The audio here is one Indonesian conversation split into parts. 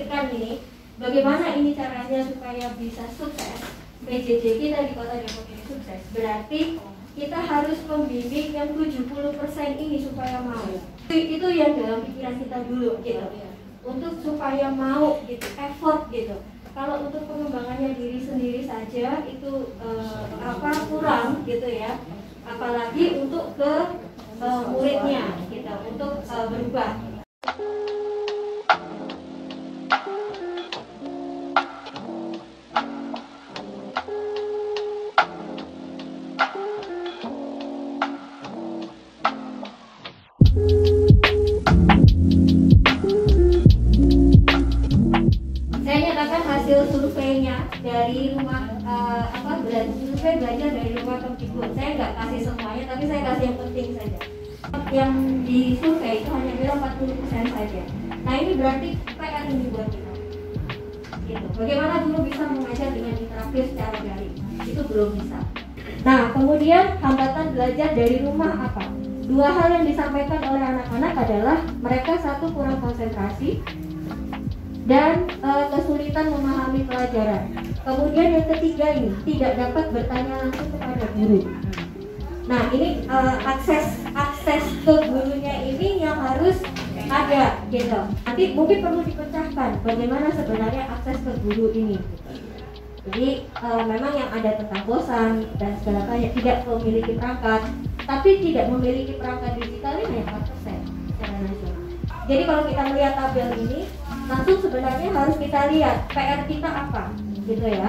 pikirkan ini, bagaimana ini caranya supaya bisa sukses, PJJ kita di Kota Depok ini sukses, berarti kita harus membimbing yang 70% ini supaya mau. Itu yang dalam pikiran kita dulu gitu. Untuk supaya mau gitu, effort gitu. Kalau untuk pengembangannya diri sendiri saja itu kurang gitu ya. Apalagi untuk ke muridnya gitu, untuk berubah. Saya nyatakan hasil surveinya dari rumah survei belajar dari rumah Kemdikbud. Saya nggak kasih semuanya, tapi saya kasih yang penting saja. Yang di survei itu hanya bilang 40% saja. Nah ini berarti PR ini buat kita. Gitu. Bagaimana dulu bisa mengajar dengan interaktif secara daring? Itu belum bisa. Nah kemudian hambatan belajar dari rumah apa? Dua hal yang disampaikan oleh anak-anak adalah mereka satu kurang konsentrasi dan kesulitan memahami pelajaran. Kemudian yang ketiga ini tidak dapat bertanya langsung kepada guru. Nah ini akses ke gurunya ini yang harus ada gitu. Nanti mungkin perlu dipecahkan bagaimana sebenarnya akses ke guru ini. Jadi memang yang ada tentang bosan dan segala macam tidak memiliki perangkat, tapi tidak memiliki perangkat digital ini hanya 4% secara nasional. Jadi kalau kita melihat tabel ini, langsung sebenarnya harus kita lihat PR kita apa, gitu ya.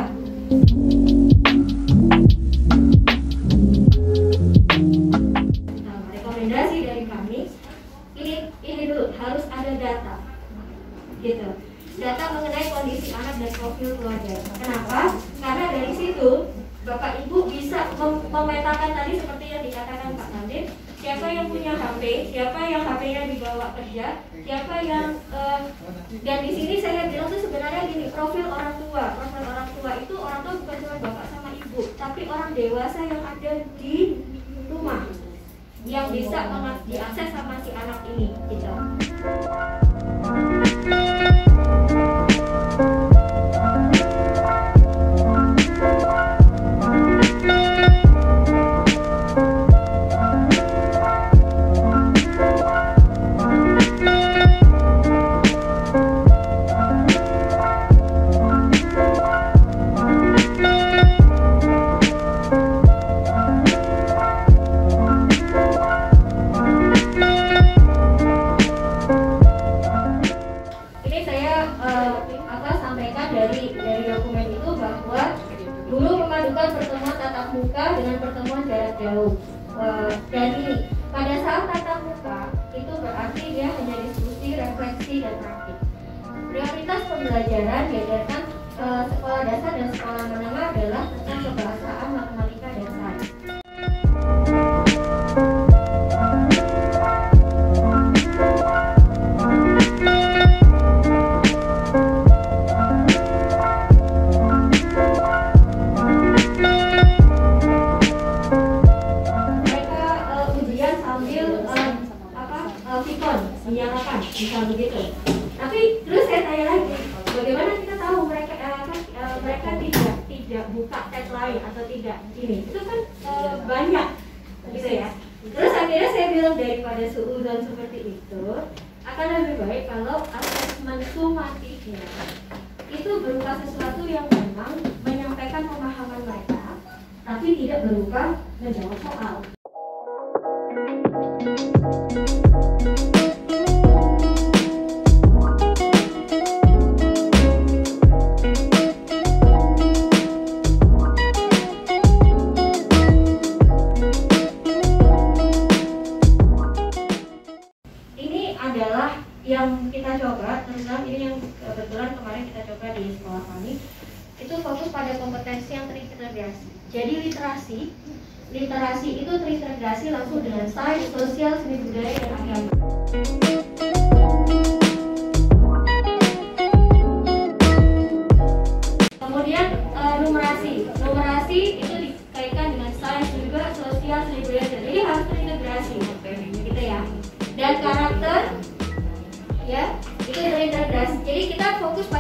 Nah, rekomendasi dari kami, ini dulu harus ada data, gitu. Data mengenai kondisi anak dan profil keluarga. Kenapa? Karena dari situ Bapak Ibu bisa memetakan tadi seperti yang dikatakan Pak Nadim, siapa yang punya HP, siapa yang HP-nya dibawa kerja, siapa yang dan di sini saya bilang tuh sebenarnya gini, profil orang tua itu orang tua bukan cuma bapak sama ibu, tapi orang dewasa yang ada di rumah yang bisa diakses sama si anak ini, gitu. Jadi pada saat tatap muka itu berarti dia hanya diskusi, refleksi, dan praktik. Prioritas pembelajaran diajarkan sekolah dasar dan sekolah menengah adalah tentang kebahasaan, matematika, dan sains. Bisa begitu. Tapi terus saya tanya lagi, bagaimana kita tahu mereka tidak buka tab lain atau tidak ini? Itu kan banyak, gitu ya. Terus akhirnya saya bilang daripada suudzon seperti itu, akan lebih baik kalau asesmen sumatifnya itu berupa sesuatu yang memang menyampaikan pemahaman mereka, tapi tidak berupa menjawab soal. Yang kita coba, tentang ini yang kebetulan kemarin kita coba di sekolah kami, itu fokus pada kompetensi yang terintegrasi. Jadi literasi itu terintegrasi langsung dengan sains, sosial, seni budaya, dan agama. Kemudian numerasi itu dikaitkan dengan sains juga, sosial, seni budaya, jadi harus terintegrasi, gitu ya. Dan karakter, ya itu terintegrasi. Jadi kita fokus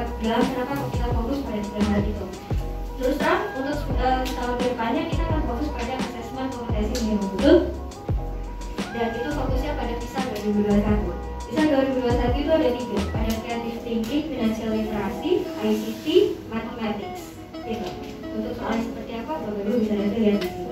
bilang kenapa kita fokus pada 3 hal itu. Terus terang untuk tahun depannya kita akan fokus pada asesmen kompetensi yang betul, dan itu fokusnya pada PISA 2021. PISA 2021 itu ada 3, ada creative thinking, financial literacy, ICT, mathematics. Gitu. Untuk soalnya seperti apa, Bapak Ibu bisa lihat di sini.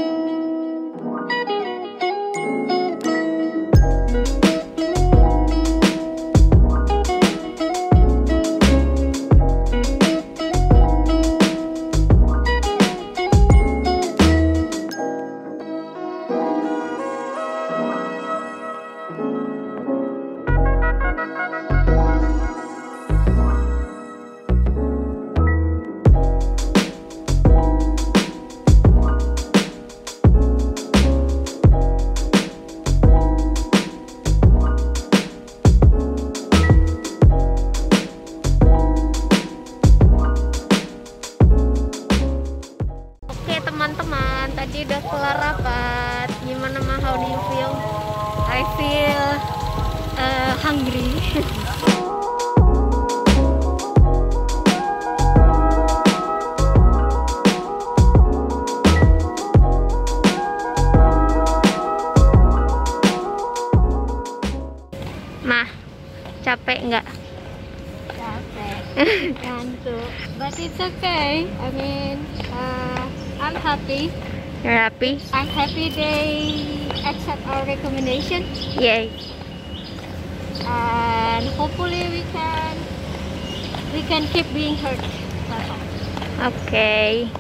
Teman-teman, tadi udah kelar rapat. Gimana mah, how do you feel? I feel hungry. Mah, capek nggak? Capek, ngantuk, but it's okay. I mean, I'm happy. You're happy? I'm happy they accept our recommendation, Yay. and hopefully we can keep being heard. Okay.